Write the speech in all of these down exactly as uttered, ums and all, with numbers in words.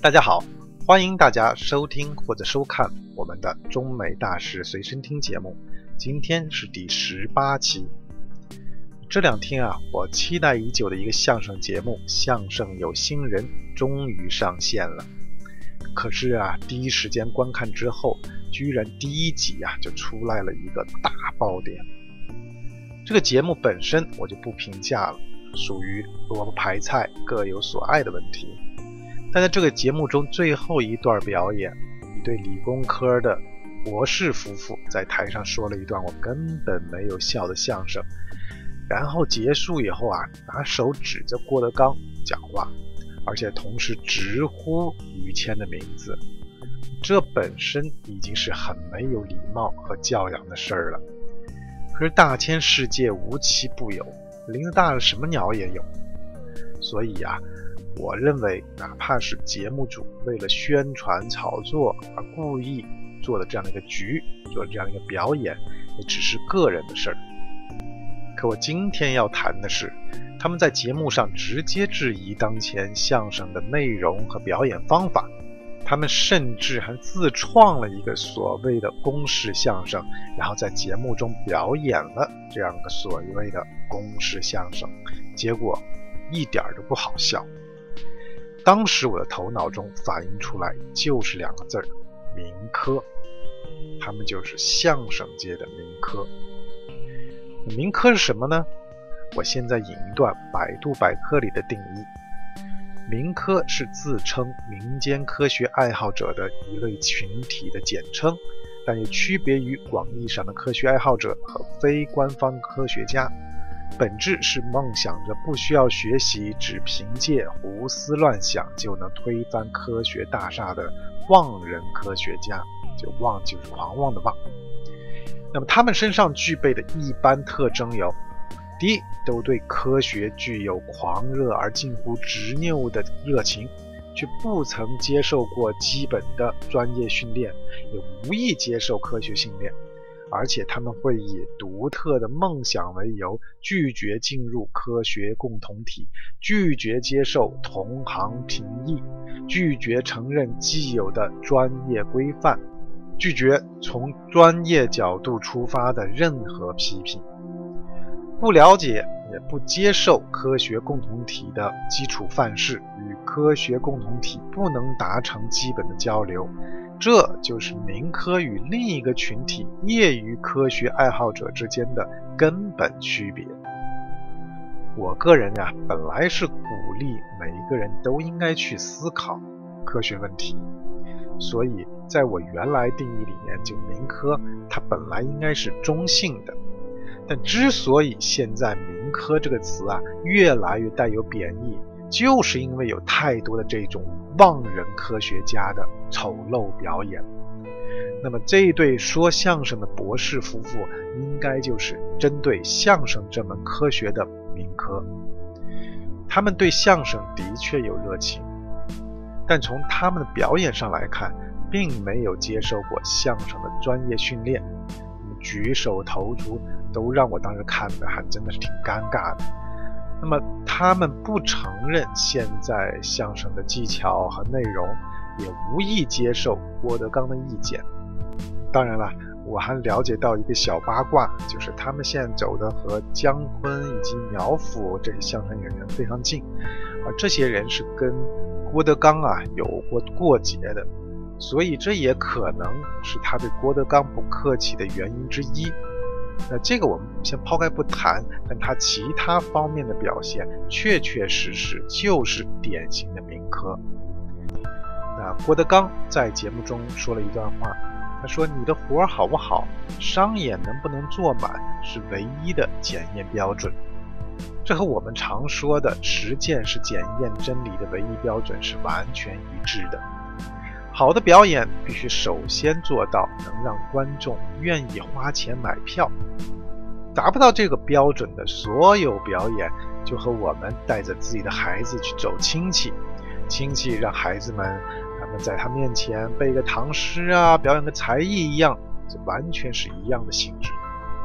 大家好，欢迎大家收听或者收看我们的中美大事随身听节目。今天是第十八期。这两天啊，我期待已久的一个相声节目《相声有新人》终于上线了。可是啊，第一时间观看之后，居然第一集啊就出来了一个大爆点。这个节目本身我就不评价了，属于萝卜排菜各有所爱的问题。但在这个节目中最后一段表演，一对理工科的博士夫妇在台上说了一段我根本没有笑的相声，然后结束以后啊，拿手指着郭德纲讲话，而且同时直呼于谦的名字。这本身已经是很没有礼貌和教养的事儿了。可是大千世界无奇不有，林子大了什么鸟也有。所以啊，我认为哪怕是节目组为了宣传炒作而故意做的这样的一个局，做的这样一个表演，也只是个人的事儿。可我今天要谈的是，他们在节目上直接质疑当前相声的内容和表演方法，他们甚至还自创了一个所谓的公式相声，然后在节目中表演了这样的所谓的公式相声，结果一点都不好笑。当时我的头脑中反映出来就是两个字儿：民科。他们就是相声界的民科。民科是什么呢？我现在引一段百度百科里的定义。民科是自称民间科学爱好者的一类群体的简称，但又区别于广义上的科学爱好者和非官方科学家。本质是梦想着不需要学习，只凭借胡思乱想就能推翻科学大厦的妄人科学家，就妄就是狂妄的妄。那么他们身上具备的一般特征有：第一，都对科学具有狂热而近乎执拗的热情，却不曾接受过基本的专业训练，也无意接受科学训练。而且他们会以独特的梦想为由，拒绝进入科学共同体，拒绝接受同行评议，拒绝承认既有的专业规范，拒绝从专业角度出发的任何批评，不了解也不接受科学共同体的基础范式，与科学共同体不能达成基本的交流。这就是民科与另一个群体业余科学爱好者之间的根本区别。我个人啊，本来是鼓励每一个人都应该去思考科学问题，所以在我原来定义里面，就民科它本来应该是中性的。但之所以现在民科这个词啊越来越带有贬义，就是因为有太多的这种妄人科学家的丑陋表演。那么这一对说相声的博士夫妇，应该就是针对相声这门科学的民科。他们对相声的确有热情，但从他们的表演上来看，并没有接受过相声的专业训练，举手投足都让我当时看的还真的是挺尴尬的。那么他们不承认现在相声的技巧和内容，也无意接受郭德纲的意见。当然了，我还了解到一个小八卦，就是他们现在走的和姜昆以及苗阜这些相声演员非常近，而这些人是跟郭德纲啊有过过节的，所以这也可能是他对郭德纲不客气的原因之一。那这个我们先抛开不谈，但他其他方面的表现确确实实就是典型的民科。那郭德纲在节目中说了一段话，他说：“你的活好不好，商演能不能做满，是唯一的检验标准。”这和我们常说的实践是检验真理的唯一标准是完全一致的。好的表演必须首先做到能让观众愿意花钱买票，达不到这个标准的所有表演，就和我们带着自己的孩子去走亲戚，亲戚让孩子们他们在他面前背个唐诗啊，表演个才艺一样，这完全是一样的性质。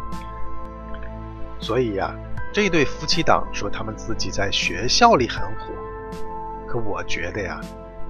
所以呀、啊，这对夫妻档说他们自己在学校里很火，可我觉得呀，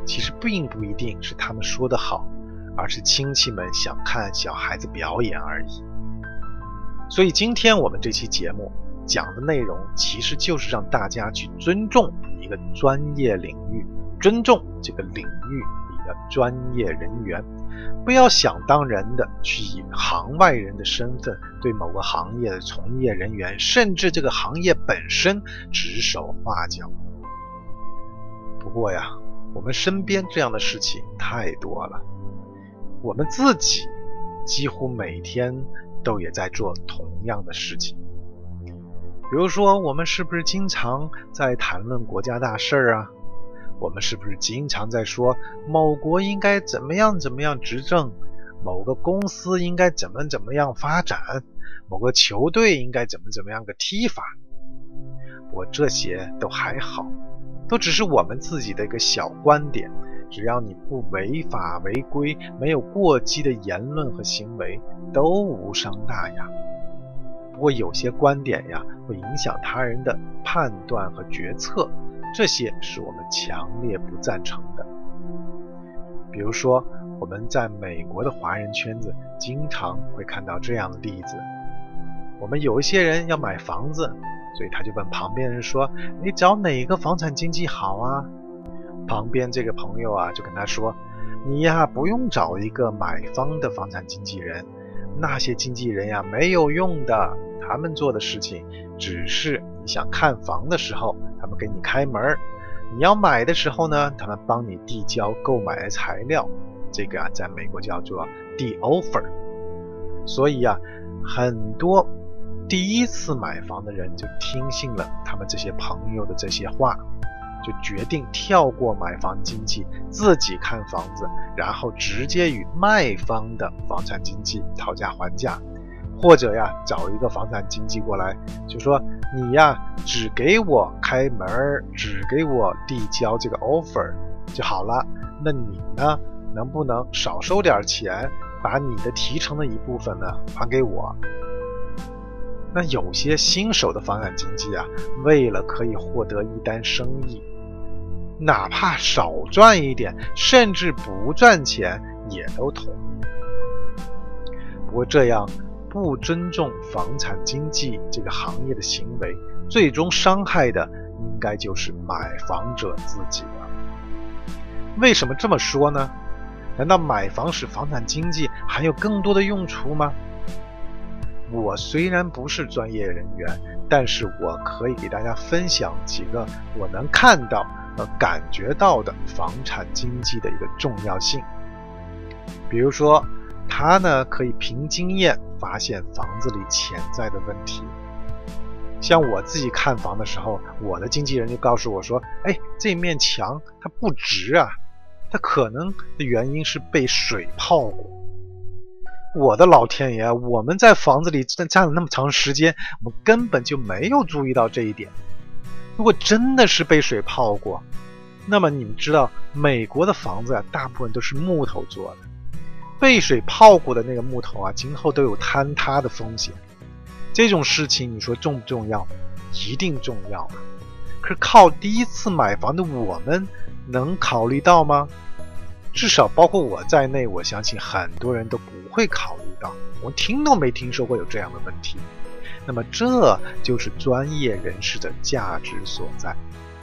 其实并不一定是他们说的好，而是亲戚们想看小孩子表演而已。所以今天我们这期节目讲的内容，其实就是让大家去尊重一个专业领域，尊重这个领域里的专业人员，不要想当然的去以行外人的身份对某个行业的从业人员，甚至这个行业本身指手画脚。不过呀，我们身边这样的事情太多了，我们自己几乎每天都也在做同样的事情。比如说，我们是不是经常在谈论国家大事啊？我们是不是经常在说某国应该怎么样怎么样执政，某个公司应该怎么怎么样发展，某个球队应该怎么怎么样个踢法？不过这些都还好，都只是我们自己的一个小观点，只要你不违法违规，没有过激的言论和行为，都无伤大雅。不过有些观点呀，会影响他人的判断和决策，这些是我们强烈不赞成的。比如说，我们在美国的华人圈子经常会看到这样的例子，我们有一些人要买房子，所以他就问旁边人说，你找哪个房产经纪好啊？旁边这个朋友啊就跟他说，你呀不用找一个买方的房产经纪人，那些经纪人呀没有用的，他们做的事情只是你想看房的时候他们给你开门，你要买的时候呢他们帮你递交购买的材料，这个啊在美国叫做递 offer。 所以啊很多第一次买房的人就听信了他们这些朋友的这些话，就决定跳过买房经纪，自己看房子，然后直接与卖方的房产经纪讨价还价，或者呀找一个房产经纪过来，就说你呀只给我开门，只给我递交这个 offer 就好了，那你呢能不能少收点钱，把你的提成的一部分呢还给我？那有些新手的房产经纪啊，为了可以获得一单生意，哪怕少赚一点，甚至不赚钱也都同意。不过这样不尊重房产经纪这个行业的行为，最终伤害的应该就是买房者自己了。为什么这么说呢？难道买房使房产经纪还有更多的用处吗？我虽然不是专业人员，但是我可以给大家分享几个我能看到和感觉到的房产经纪的一个重要性。比如说，它呢可以凭经验发现房子里潜在的问题。像我自己看房的时候，我的经纪人就告诉我说，哎，这面墙它不直啊，它可能的原因是被水泡过。我的老天爷，我们在房子里站了那么长时间，我们根本就没有注意到这一点。如果真的是被水泡过，那么你们知道美国的房子啊，大部分都是木头做的，被水泡过的那个木头啊，今后都有坍塌的风险。这种事情你说重不重要？一定重要啊。可是靠第一次买房的我们能考虑到吗？至少包括我在内，我相信很多人都不会考虑到，我听都没听说过有这样的问题。那么这就是专业人士的价值所在。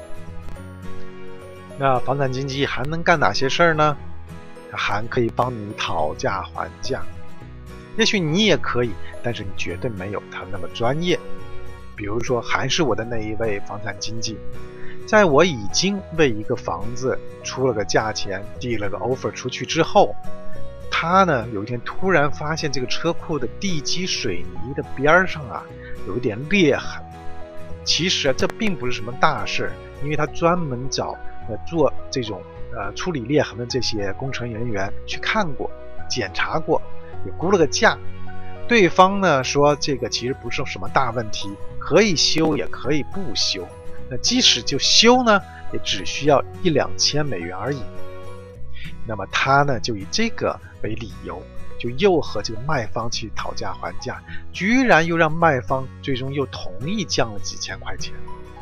那房产经纪还能干哪些事儿呢？它还可以帮你讨价还价。也许你也可以，但是你绝对没有他那么专业。比如说，还是我的那一位房产经纪，在我已经为一个房子出了个价钱，递了个 offer 出去之后，他呢有一天突然发现这个车库的地基水泥的边上啊有一点裂痕。其实啊这并不是什么大事，因为他专门找呃做这种呃处理裂痕的这些工程人员去看过检查过，也估了个价。对方呢说这个其实不是什么大问题，可以修也可以不修，那即使就修呢也只需要一两千美元而已。那么他呢就以这个为理由，就又和这个卖方去讨价还价，居然又让卖方最终又同意降了几千块钱。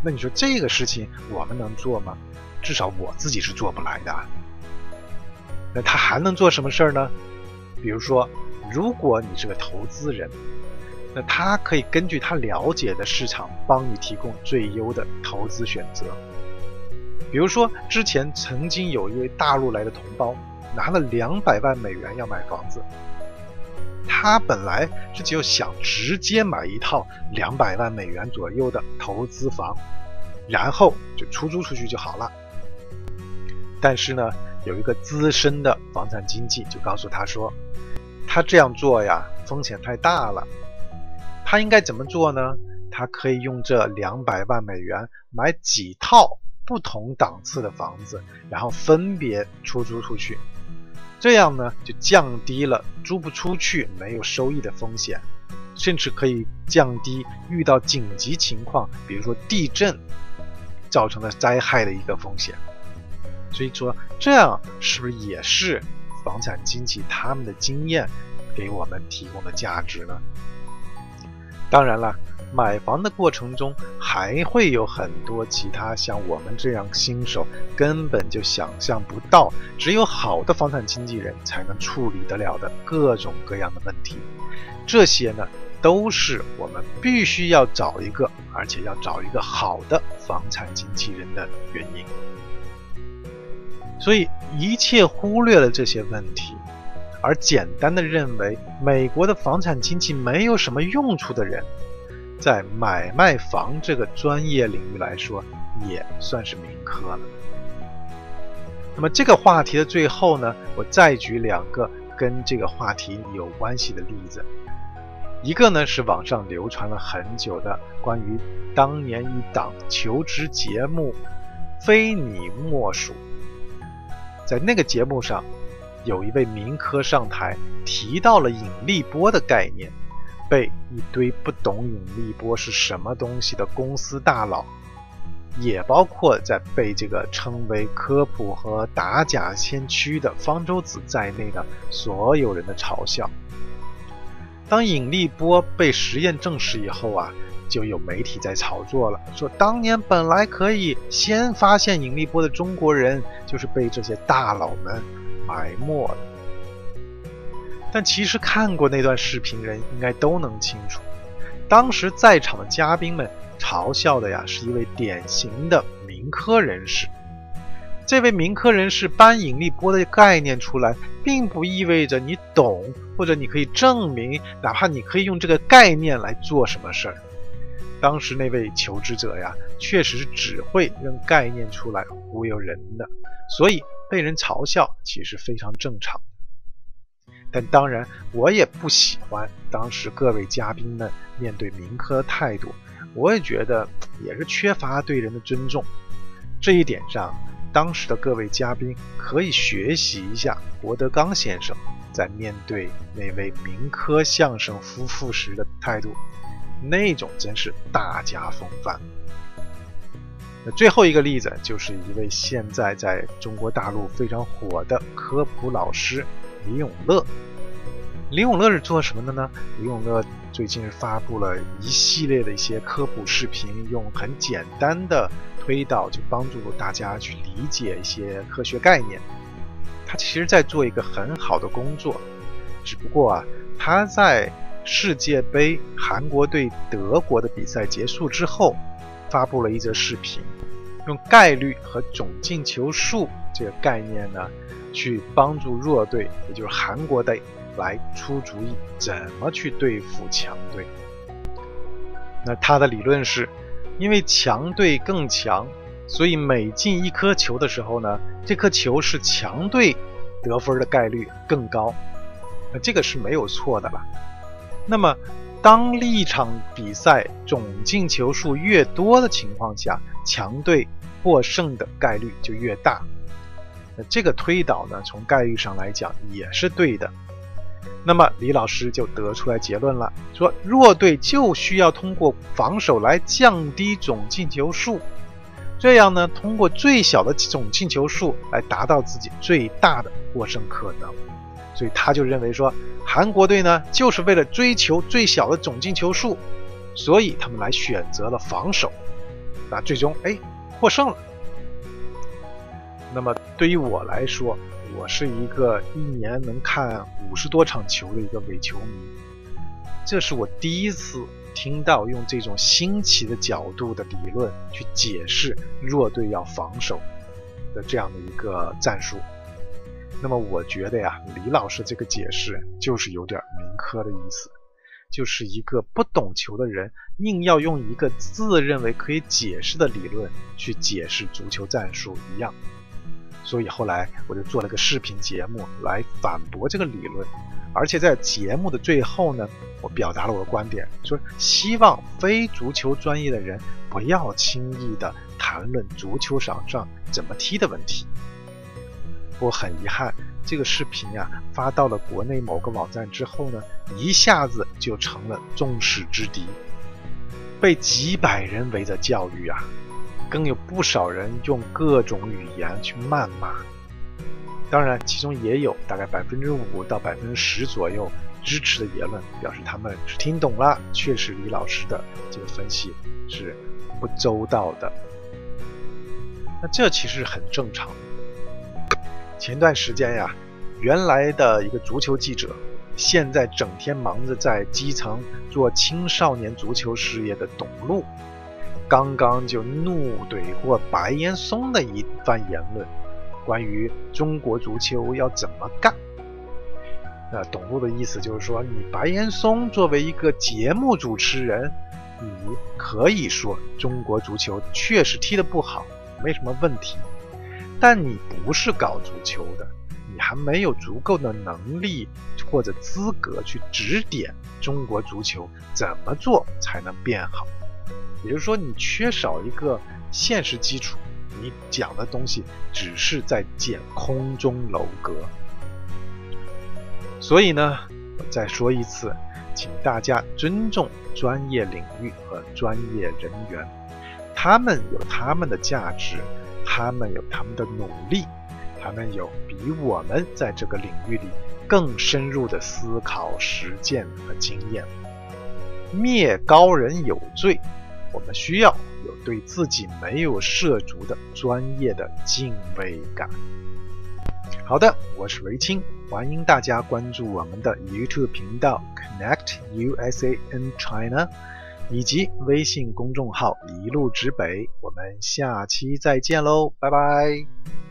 那你说这个事情我们能做吗？至少我自己是做不来的。那他还能做什么事儿呢？比如说，如果你是个投资人，那他可以根据他了解的市场帮你提供最优的投资选择。比如说，之前曾经有一位大陆来的同胞拿了两百万美元要买房子，他本来是就想直接买一套两百万美元左右的投资房，然后就出租出去就好了。但是呢，有一个资深的房产经纪就告诉他说，他这样做呀，风险太大了。他应该怎么做呢？他可以用这两百万美元买几套不同档次的房子，然后分别出租出去。这样呢，就降低了租不出去没有收益的风险，甚至可以降低遇到紧急情况，比如说地震造成的灾害的一个风险。所以说，这样是不是也是房产经纪他们的经验给我们提供的价值呢？当然了，买房的过程中还会有很多其他像我们这样新手根本就想象不到，只有好的房产经纪人才能处理得了的各种各样的问题。这些呢，都是我们必须要找一个，而且要找一个好的房产经纪人的原因。所以一切忽略了这些问题，而简单的认为美国的房产经纪没有什么用处的人，在买卖房这个专业领域来说也算是民科了。那么这个话题的最后呢，我再举两个跟这个话题有关系的例子。一个呢是网上流传了很久的关于当年一档求职节目非你莫属。在那个节目上，有一位民科上台提到了引力波的概念，被一堆不懂引力波是什么东西的公司大佬，也包括在被这个称为科普和打假先驱的方舟子在内的所有人的嘲笑。当引力波被实验证实以后啊，就有媒体在炒作了，说当年本来可以先发现引力波的中国人就是被这些大佬们埋没了。但其实看过那段视频人应该都能清楚，当时在场的嘉宾们嘲笑的呀是一位典型的民科人士。这位民科人士搬引力波的概念出来，并不意味着你懂，或者你可以证明，哪怕你可以用这个概念来做什么事儿。当时那位求职者呀，确实只会扔概念出来忽悠人的，所以被人嘲笑其实非常正常。但当然，我也不喜欢当时各位嘉宾们面对民科的态度，我也觉得也是缺乏对人的尊重。这一点上，当时的各位嘉宾可以学习一下郭德纲先生在面对那位民科相声夫妇时的态度，那种真是大家风范。那最后一个例子就是一位现在在中国大陆非常火的科普老师李永乐。李永乐是做什么的呢？李永乐最近发布了一系列的一些科普视频，用很简单的推导就帮助大家去理解一些科学概念。他其实在做一个很好的工作，只不过啊，他在世界杯韩国对德国的比赛结束之后，发布了一则视频，用概率和总进球数这个概念呢，去帮助弱队，也就是韩国队来出主意怎么去对付强队。那他的理论是，因为强队更强，所以每进一颗球的时候呢，这颗球是强队得分的概率更高。那这个是没有错的了。那么当一场比赛总进球数越多的情况下，强队获胜的概率就越大。那这个推导呢，从概率上来讲也是对的。那么李老师就得出来结论了，说弱队就需要通过防守来降低总进球数，这样呢，通过最小的总进球数来达到自己最大的获胜可能。所以他就认为说，韩国队呢就是为了追求最小的总进球数，所以他们来选择了防守， 那最终哎获胜了。那么对于我来说，我是一个一年能看五十多场球的一个伪球迷，这是我第一次听到用这种新奇的角度的理论去解释弱队要防守的这样的一个战术。那么我觉得呀，李老师这个解释就是有点民科的意思，就是一个不懂球的人硬要用一个自认为可以解释的理论去解释足球战术一样。所以后来我就做了个视频节目来反驳这个理论，而且在节目的最后呢，我表达了我的观点，说希望非足球专业的人不要轻易的谈论足球场上怎么踢的问题。不过很遗憾，这个视频呀、啊、发到了国内某个网站之后呢，一下子就成了众矢之的，被几百人围着教育啊，更有不少人用各种语言去谩骂。当然其中也有大概百分之五到百分之十左右支持的言论，表示他们是听懂了，确实李老师的这个分析是不周到的。那这其实很正常。前段时间呀，原来的一个足球记者，现在整天忙着在基层做青少年足球事业的董路，刚刚就怒怼过白岩松的一番言论，关于中国足球要怎么干。那董路的意思就是说，你白岩松作为一个节目主持人，你可以说中国足球确实踢得不好，没什么问题，但你不是搞足球的，你还没有足够的能力或者资格去指点中国足球怎么做才能变好。也就是说，你缺少一个现实基础，你讲的东西只是在建空中楼阁。所以呢，我再说一次，请大家尊重专业领域和专业人员，他们有他们的价值，他们有他们的努力，他们有比我们在这个领域里更深入的思考、实践和经验。灭高人有罪，我们需要有对自己没有涉足的专业的敬畏感。好的，我是维清，欢迎大家关注我们的 YouTube 频道 Connect U S A in China， 以及微信公众号一路直北。我们下期再见喽，拜拜。